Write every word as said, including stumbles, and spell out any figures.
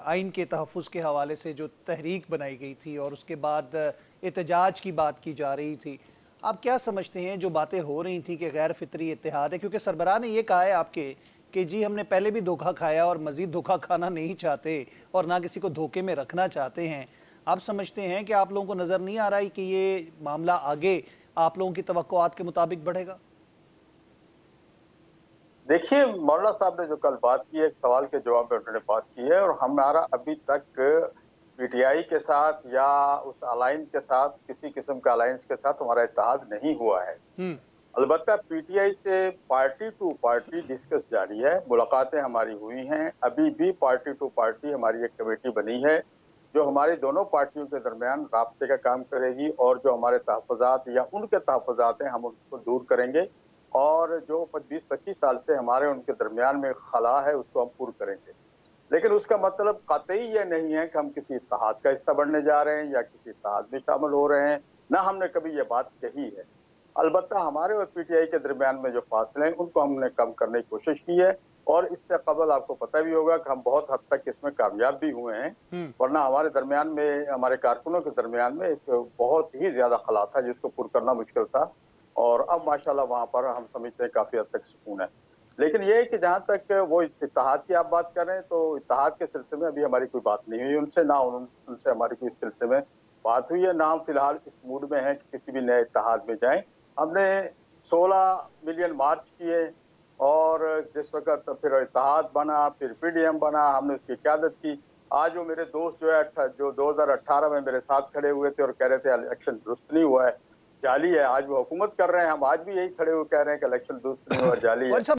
आइन के तहफ़्फ़ुज़ के हवाले से जो तहरीक बनाई गई थी और उसके बाद एहतजाज की बात की जा रही थी, आप क्या समझते हैं जो बातें हो रही थी कि गैर फितरी इत्तेहाद है? क्योंकि सरबराह ने ये कहा है आपके कि जी हमने पहले भी धोखा खाया और मज़ीद धोखा खाना नहीं चाहते और ना किसी को धोखे में रखना चाहते हैं। आप समझते हैं कि आप लोगों को नज़र नहीं आ रहा है कि ये मामला आगे आप लोगों की तवक्कुआत के मुताबिक बढ़ेगा? देखिए, मौलाना साहब ने जो कल बात की है, एक सवाल के जवाब में उन्होंने बात की है और हमारा अभी तक पीटीआई के साथ या उस अलायंस के साथ, किसी किस्म का अलायंस के साथ हमारा इत्तेहाद नहीं हुआ है। हुँ। अलबत्ता पीटीआई से पार्टी टू पार्टी डिस्कस जारी है, मुलाकातें हमारी हुई हैं। अभी भी पार्टी टू पार्टी हमारी एक कमेटी बनी है, जो हमारी दोनों पार्टियों के दरमियान राब्ते का काम करेगी और जो हमारे तहफ़्फ़ुज़ात या उनके तहफ़्फ़ुज़ात हैं, हम उनको दूर करेंगे और जो प बीस पच्चीस साल से हमारे उनके दरमियान में खला है, उसको हम पूर्ण करेंगे। लेकिन उसका मतलब कतई ये नहीं है कि हम किसी इत्तेहाद का हिस्सा बनने जा रहे हैं या किसी इत्तेहाद में शामिल हो रहे हैं, ना हमने कभी ये बात कही है। अलबत्ता हमारे और पीटीआई के दरमियान में जो फासले हैं, उनको हमने कम करने की कोशिश की है और इससे कबल आपको पता भी होगा कि हम बहुत हद तक इसमें कामयाब भी हुए हैं। हुँ। वरना हमारे दरमियान में, हमारे कारकुनों के दरमियान में एक बहुत ही ज़्यादा खला था, जिसको पूरा करना मुश्किल था और अब माशाअल्लाह वहाँ पर हम समझते हैं काफ़ी हद तक सुकून है। लेकिन ये है कि जहाँ तक वो इत्तेहाद की आप बात कर रहे हैं, तो इत्तेहाद के सिलसिले में अभी हमारी कोई बात नहीं हुई उनसे, ना उन उनसे हमारी कोई इस सिलसिले में बात हुई है, ना हम फिलहाल इस मूड में हैं कि किसी भी नए इत्तेहाद में जाएँ। हमने सोलह मिलियन मार्च किए और जिस वक़्त फिर इत्तेहाद बना, फिर पीडीएम बना, हमने उसकी क़यादत की। आज वो मेरे दोस्त जो है अट्ठ जो दो हज़ार अठारह में मेरे साथ खड़े हुए थे और कह रहे थे इलेक्शन दुरुस्त नहीं हुआ है, जाली है, आज वो हुकूमत कर रहे हैं, हम आज भी यही खड़े हुए कह रहे हैं कि इलेक्शन दुरुस्त नहीं हुआ, जाली है। और सब